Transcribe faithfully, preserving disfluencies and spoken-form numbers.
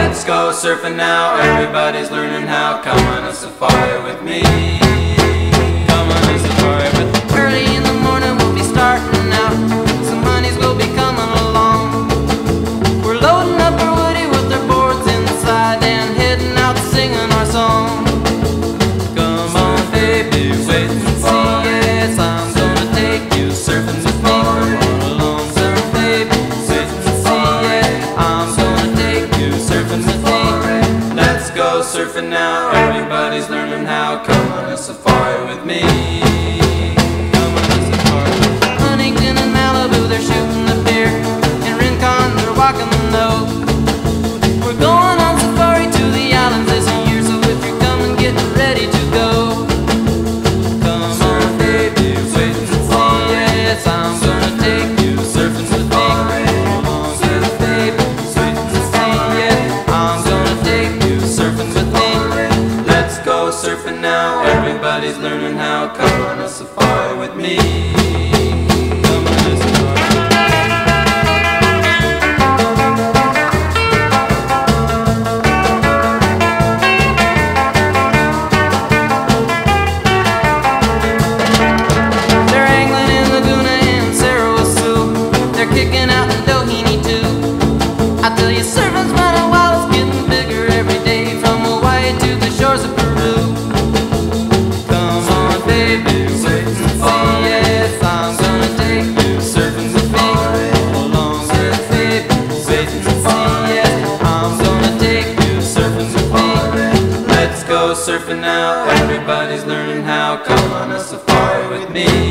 Let's go surfing now, everybody's learning how. Come on a safari with me. Come on a safari with me. Early in the morning we'll be starting out. Some honeys will be coming along. We're loading up our woody with our boards inside and heading out singing our song. Come on baby, wait and see. Yes, I'm gonna take you surfing with me. Come on along, surf baby, wait and see. Yeah, I'm gonna take you surfing with me. Let's go surfing now, everybody's learning how. Come on a safari with me. Come on a safari. Huntington and Malibu, they're shooting the pier. In Rincon, they're walking the nose. We're going on safari to the islands this year, so if you're coming, get ready to go. Come on, baby, wait and see. Yes, I'm gonna take you surfing with me. Come on, yes, baby, wait and see. Yeah, I'm gonna take you surfing with me. Let's go surfing now, everybody's learning how. Come on a safari with me. Come on a safari. They're angling in Laguna and Sarasota. They're kicking out in Doheny too. I tell you, surfing's running wild, it's getting bigger every day, from Hawaii to the shores of Peru. Come on, baby, wait and see. Yes, I'm gonna take you surfing with me. Come along, yes, baby, wait and see. Yes, I'm gonna take you surfing with me. Let's go surfing now, everybody's learning how. Come on a safari with me.